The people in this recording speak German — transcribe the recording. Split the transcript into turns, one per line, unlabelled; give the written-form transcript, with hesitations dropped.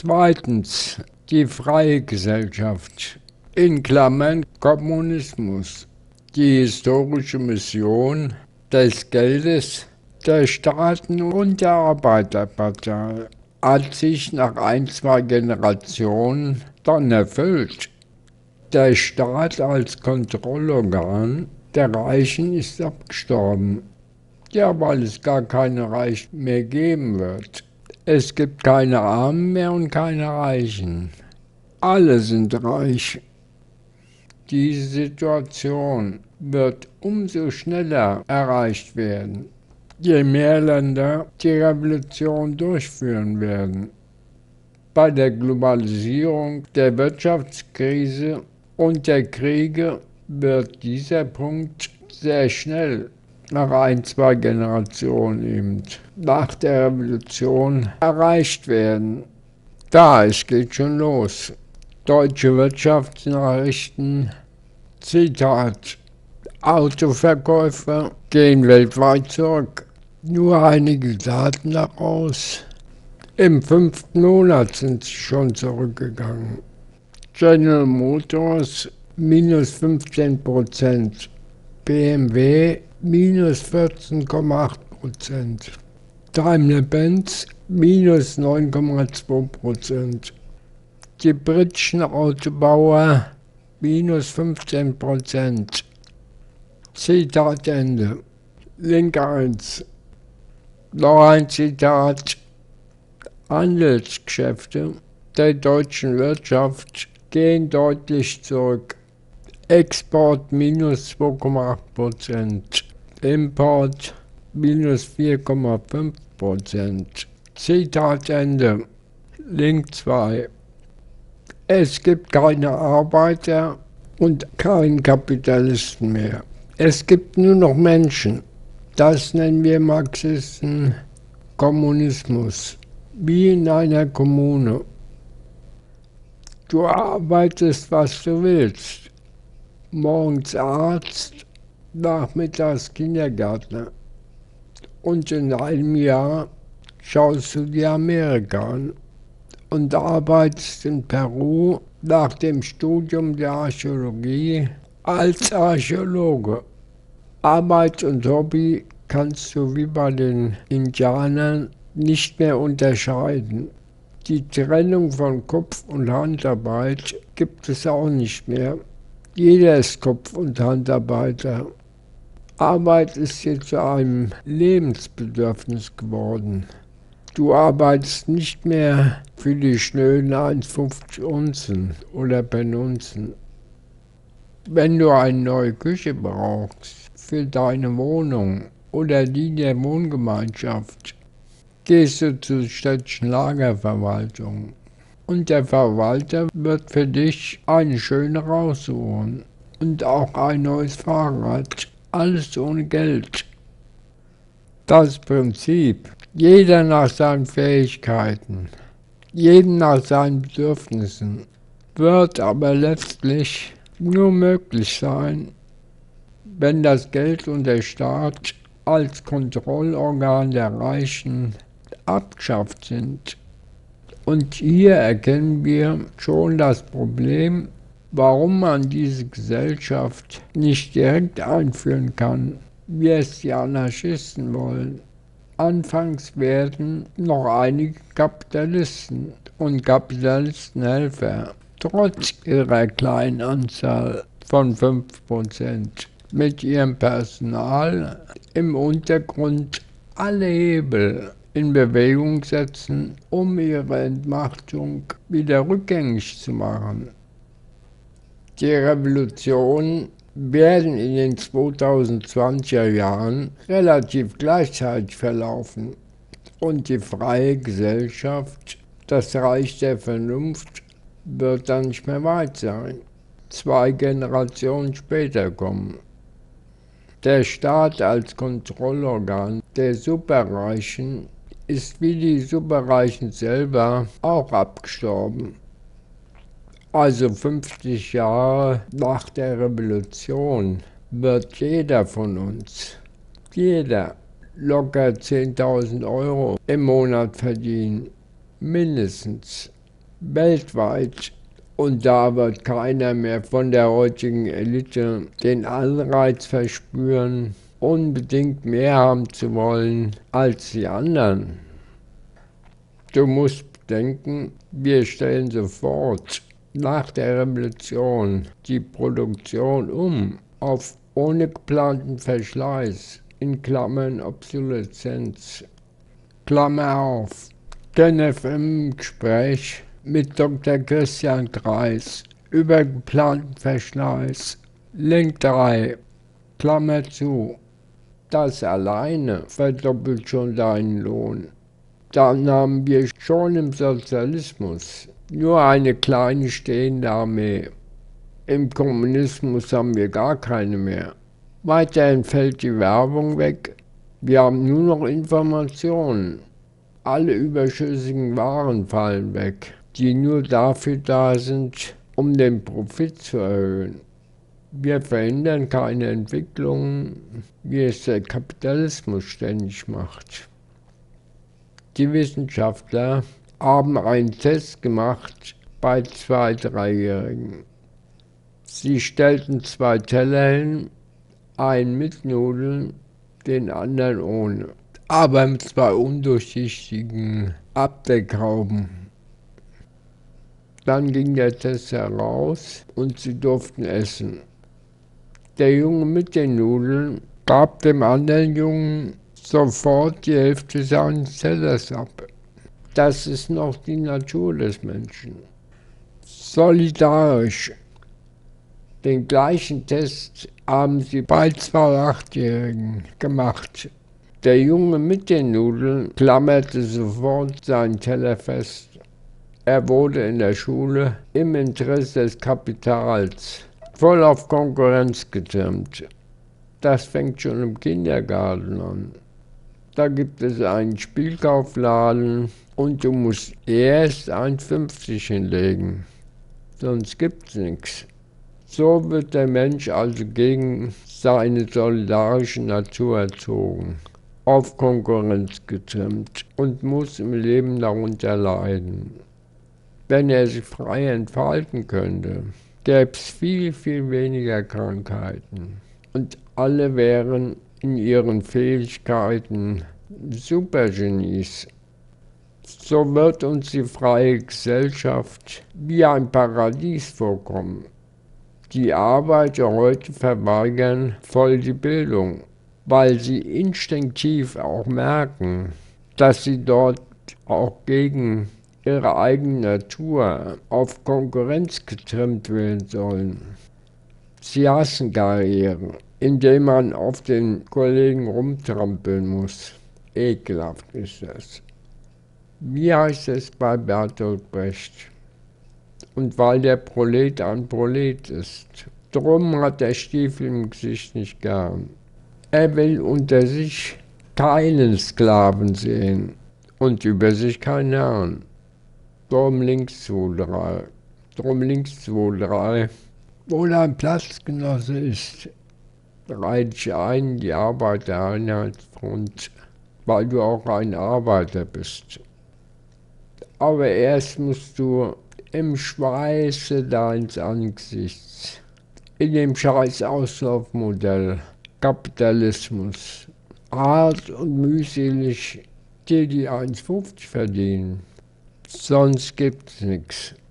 Zweitens, die freie Gesellschaft, in Klammern Kommunismus. Die historische Mission des Geldes der Staaten und der Arbeiterpartei hat sich nach ein, zwei Generationen dann erfüllt. Der Staat als Kontrollorgan der Reichen ist abgestorben. Ja, weil es gar keine Reichen mehr geben wird. Es gibt keine Armen mehr und keine Reichen. Alle sind reich. Diese Situation wird umso schneller erreicht werden, je mehr Länder die Revolution durchführen werden. Bei der Globalisierung, der Wirtschaftskrise und der Kriege wird dieser Punkt sehr schnell, nach ein, zwei Generationen eben, nach der Revolution erreicht werden. Es geht schon los. Deutsche Wirtschaftsnachrichten, Zitat: Autoverkäufe gehen weltweit zurück. Nur einige Daten daraus. Im 5. Monat sind sie schon zurückgegangen. General Motors minus 15%, BMW minus 14,8%, Daimler-Benz minus 9,2%, die britischen Autobauer minus 15%. Zitat Ende. Link 1. Noch ein Zitat. Handelsgeschäfte der deutschen Wirtschaft gehen deutlich zurück. Export minus 2,8%, Import minus 4,5%. Zitat Ende. Link 2. Es gibt keine Arbeiter und keinen Kapitalisten mehr. Es gibt nur noch Menschen. Das nennen wir Marxisten Kommunismus. Wie in einer Kommune. Du arbeitest, was du willst. Morgens Arzt, nachmittags Kindergärtner. Und in einem Jahr schaust du dir Amerika an und arbeitest in Peru nach dem Studium der Archäologie als Archäologe. Arbeit und Hobby kannst du wie bei den Indianern nicht mehr unterscheiden. Die Trennung von Kopf- und Handarbeit gibt es auch nicht mehr. Jeder ist Kopf- und Handarbeiter. Arbeit ist jetzt zu einem Lebensbedürfnis geworden. Du arbeitest nicht mehr für die schnöden 1,50 Unzen oder Penunzen. Wenn du eine neue Küche brauchst für deine Wohnung oder die der Wohngemeinschaft, gehst du zur städtischen Lagerverwaltung und der Verwalter wird für dich eine schöne raussuchen und auch ein neues Fahrrad, alles ohne Geld. Das Prinzip, jeder nach seinen Fähigkeiten, jedem nach seinen Bedürfnissen, wird aber letztlich nur möglich sein, wenn das Geld und der Staat als Kontrollorgan der Reichen abgeschafft sind. Und hier erkennen wir schon das Problem, warum man diese Gesellschaft nicht direkt einführen kann, wie es die Anarchisten wollen. Anfangs werden noch einige Kapitalisten und Kapitalistenhelfer, trotz ihrer kleinen Anzahl von 5%, mit ihrem Personal im Untergrund alle Hebel in Bewegung setzen, um ihre Entmachtung wieder rückgängig zu machen. Die Revolutionen werden in den 2020er Jahren relativ gleichzeitig verlaufen und die freie Gesellschaft, das Reich der Vernunft, wird dann nicht mehr weit sein. 2 Generationen später kommen. Der Staat als Kontrollorgan der Superreichen ist wie die Superreichen selber auch abgestorben. Also 50 Jahre nach der Revolution wird jeder von uns, locker 10.000 € im Monat verdienen, mindestens. weltweit. Und da wird keiner mehr von der heutigen Elite den Anreiz verspüren, unbedingt mehr haben zu wollen als die anderen. Du musst bedenken, wir stellen sofort nach der Revolution die Produktion auf ohne geplanten Verschleiß, in Klammern Obsoleszenz. Klammer auf. KenFM im Gespräch mit Dr. Christian Kreis über geplanten Verschleiß. Link 3, Klammer zu. Das alleine verdoppelt schon deinen Lohn. Dann haben wir schon im Sozialismus nur eine kleine stehende Armee. Im Kommunismus haben wir gar keine mehr. Weiterhin fällt die Werbung weg. Wir haben nur noch Informationen. Alle überschüssigen Waren fallen weg, die nur dafür da sind, um den Profit zu erhöhen. Wir verhindern keine Entwicklungen, wie es der Kapitalismus ständig macht. Die Wissenschaftler haben einen Test gemacht bei 2-, 3-Jährigen. Sie stellten 2 Teller hin, einen mit Nudeln, den anderen ohne, aber mit 2 undurchsichtigen Abdeckrauben. Dann ging der Test heraus und sie durften essen. Der Junge mit den Nudeln gab dem anderen Jungen sofort die Hälfte seines Tellers ab. Das ist noch die Natur des Menschen. Solidarisch. Den gleichen Test haben sie bei 2 8-Jährigen gemacht. Der Junge mit den Nudeln klammerte sofort seinen Teller fest. Er wurde in der Schule im Interesse des Kapitals voll auf Konkurrenz getrimmt. Das fängt schon im Kindergarten an. Da gibt es einen Spielkaufladen und du musst erst 1,50 hinlegen, sonst gibt's nichts. So wird der Mensch also gegen seine solidarische Natur erzogen, auf Konkurrenz getrimmt und muss im Leben darunter leiden. Wenn er sich frei entfalten könnte, gäbe es viel, viel weniger Krankheiten und alle wären in ihren Fähigkeiten Supergenies. So wird uns die freie Gesellschaft wie ein Paradies vorkommen. Die Arbeiter heute verweigern voll die Bildung, weil sie instinktiv auch merken, dass sie dort auch gegen ihre eigene Natur auf Konkurrenz getrimmt werden sollen. Sie hassen Karriere, indem man auf den Kollegen rumtrampeln muss. Ekelhaft ist das. Wie heißt es bei Bertolt Brecht? Und weil der Prolet ein Prolet ist, drum hat der Stiefel im Gesicht nicht gern. Er will unter sich keinen Sklaven sehen und über sich keinen Herrn. Drum links 2, 3. Drum links 2, 3. Wo dein Platzgenosse ist, reih dich ein in die Arbeitereinheitsfront, weil du auch ein Arbeiter bist. Aber erst musst du im Schweiße deines Angesichts, in dem scheiß Auslaufmodell Kapitalismus, hart und mühselig dir die 1,50 verdienen. Sonst gibt's nichts.